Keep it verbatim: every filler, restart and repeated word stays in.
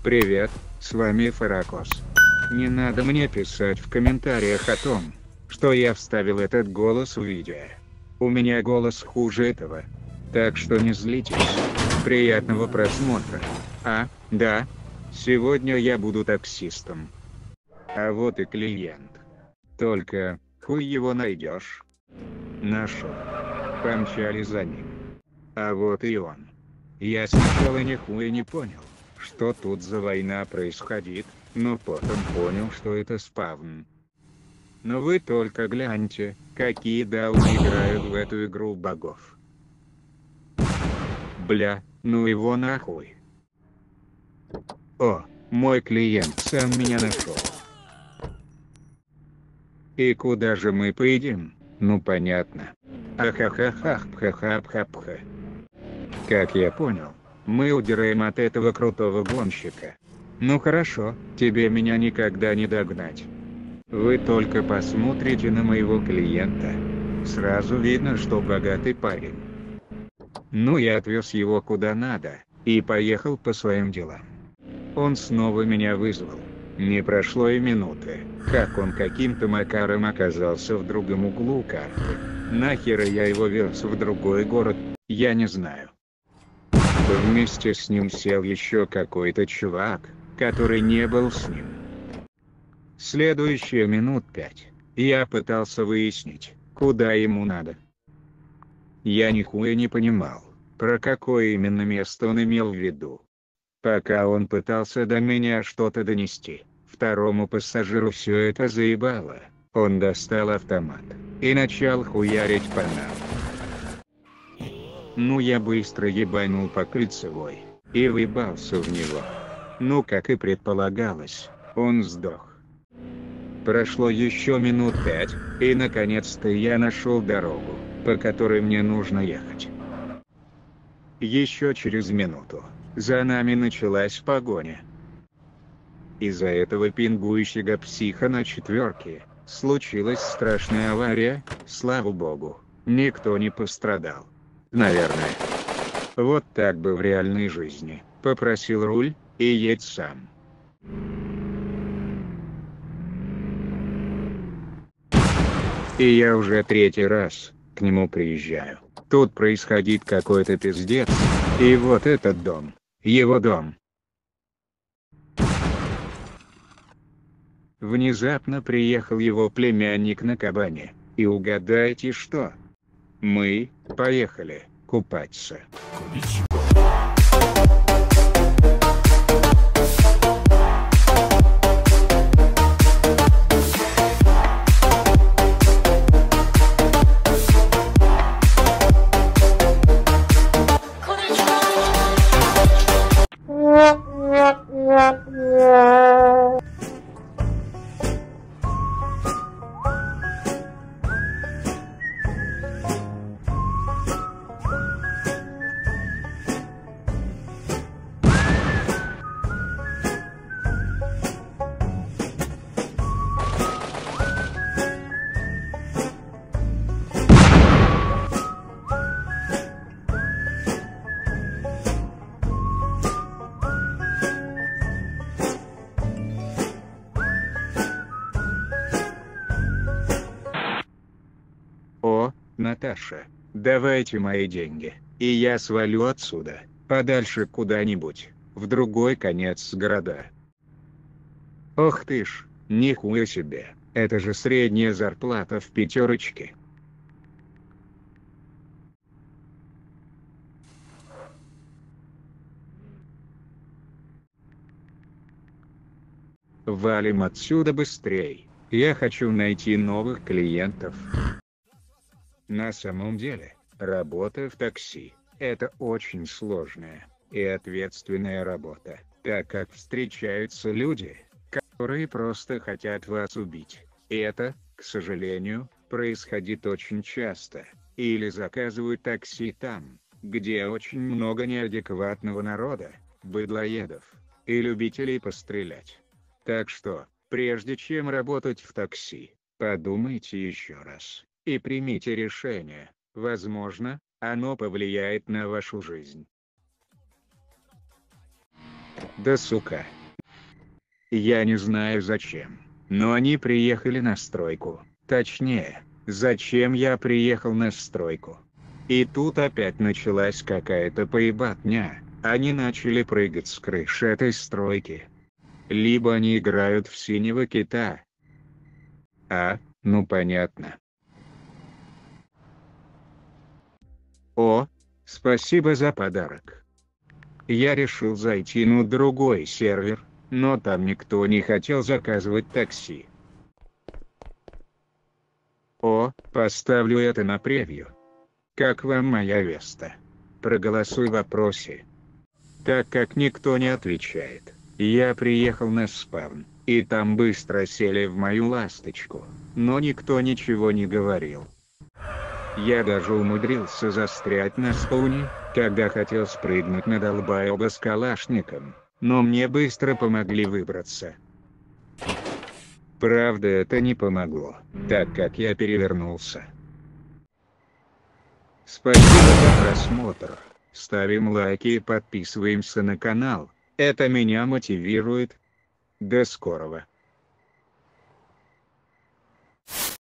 Привет, с вами Фаракос. Не надо мне писать в комментариях о том, что я вставил этот голос в видео. У меня голос хуже этого. Так что не злитесь. Приятного просмотра. А, да. Сегодня я буду таксистом. А вот и клиент. Только, хуй его найдешь. Нашел. Помчали за ним. А вот и он. Я сначала нихуя не понял, что тут за война происходит, но потом понял, что это спавн. Но вы только гляньте, какие дауны играют в эту игру богов. Бля, ну его нахуй. О, мой клиент сам меня нашел. И куда же мы поедем? Ну понятно. Ахахахахпхахапхапха. Как я понял, мы удираем от этого крутого гонщика. Ну хорошо, тебе меня никогда не догнать. Вы только посмотрите на моего клиента. Сразу видно, что богатый парень. Ну я отвез его куда надо, и поехал по своим делам. Он снова меня вызвал. Не прошло и минуты, как он каким-то макаром оказался в другом углу карты. Нахера я его вез в другой город, я не знаю. Вместе с ним сел еще какой-то чувак, который не был с ним. Следующие минут пять, я пытался выяснить, куда ему надо. Я нихуя не понимал, про какое именно место он имел в виду. Пока он пытался до меня что-то донести, второму пассажиру все это заебало. Он достал автомат и начал хуярить по нам. Ну я быстро ебанул по кольцевой и въебался в него. Ну как и предполагалось, он сдох. Прошло еще минут пять, и наконец-то я нашел дорогу, по которой мне нужно ехать. Еще через минуту за нами началась погоня. Из-за этого пингующего психа на четверке случилась страшная авария, слава богу, никто не пострадал. Наверное. Вот так бы в реальной жизни. Попросил руль, и едь сам. И я уже третий раз к нему приезжаю. Тут происходит какой-то пиздец. И вот этот дом. Его дом. Внезапно приехал его племянник на кабане. И угадайте что? Мы поехали купаться. О, Наташа, давайте мои деньги, и я свалю отсюда, подальше куда-нибудь, в другой конец города. Ох ты ж, нихуя себе, это же средняя зарплата в пятерочке. Валим отсюда быстрей, я хочу найти новых клиентов. На самом деле, работа в такси – это очень сложная и ответственная работа, так как встречаются люди, которые просто хотят вас убить. И это, к сожалению, происходит очень часто. Или заказывают такси там, где очень много неадекватного народа, быдлоедов и любителей пострелять. Так что, прежде чем работать в такси, подумайте еще раз. И примите решение, возможно, оно повлияет на вашу жизнь. Да сука. Я не знаю зачем, но они приехали на стройку. Точнее, зачем я приехал на стройку. И тут опять началась какая-то поебатня. Они начали прыгать с крыши этой стройки. Либо они играют в синего кита. А, ну понятно. О, спасибо за подарок. Я решил зайти на другой сервер, но там никто не хотел заказывать такси. О, поставлю это на превью. Как вам моя Веста? Проголосуй в вопросе. Так как никто не отвечает, я приехал на спавн, и там быстро сели в мою ласточку, но никто ничего не говорил. Я даже умудрился застрять на спауне, когда хотел спрыгнуть на долбаеба с калашником, но мне быстро помогли выбраться. Правда, это не помогло, так как я перевернулся. Спасибо за просмотр, ставим лайки и подписываемся на канал, это меня мотивирует. До скорого.